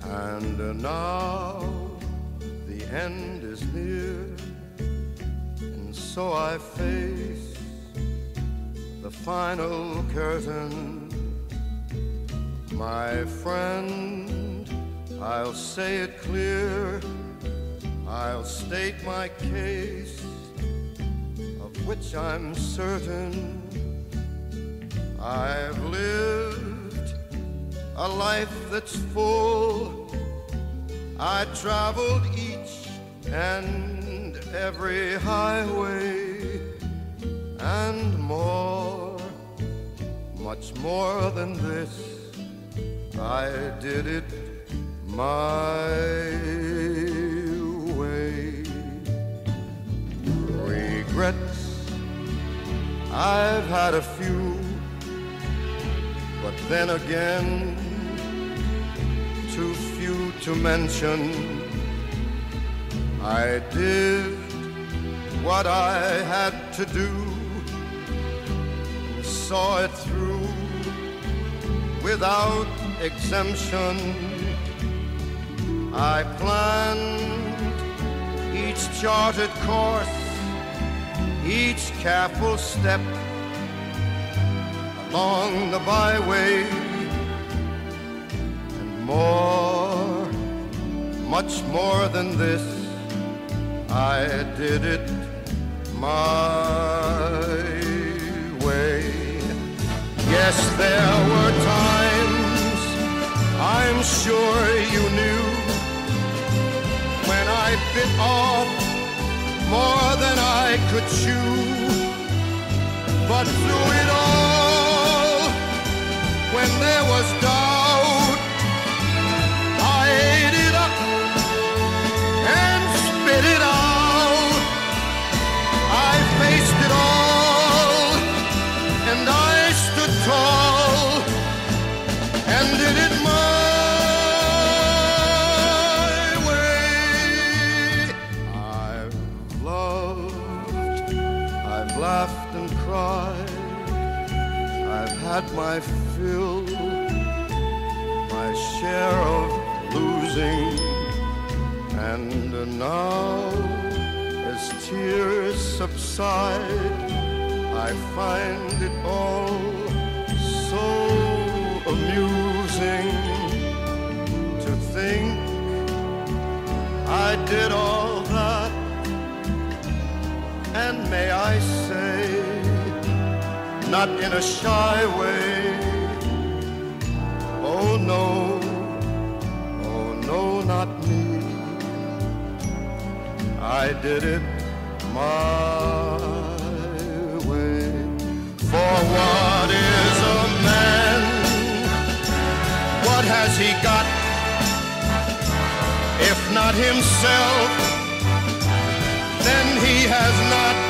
And now the end is near, and so I face the final curtain. My friend, I'll say it clear, I'll state my case, of which I'm certain. I've lived a life that's full. I traveled each and every highway, and more, much more than this, I did it my way. Regrets, I've had a few, but then again, too few to mention. I did what I had to do, and saw it through without exemption. I planned each charted course, each careful step along the byway, and more, much more than this, I did it my way. Yes, there were times, I'm sure you knew, when I bit off more than I could chew. But through it all, when there was doubt, I ate it up and spit it out. I faced it all, and I stood tall, and did it my way. I've loved, I've laughed and cried, I've had my fill, my share of losing, and now, as tears subside, I find it all so amusing to think I did all that, and may I say, not in a shy way, oh no, not me. I did it my way. For what is a man? What has he got? If not himself, then he has not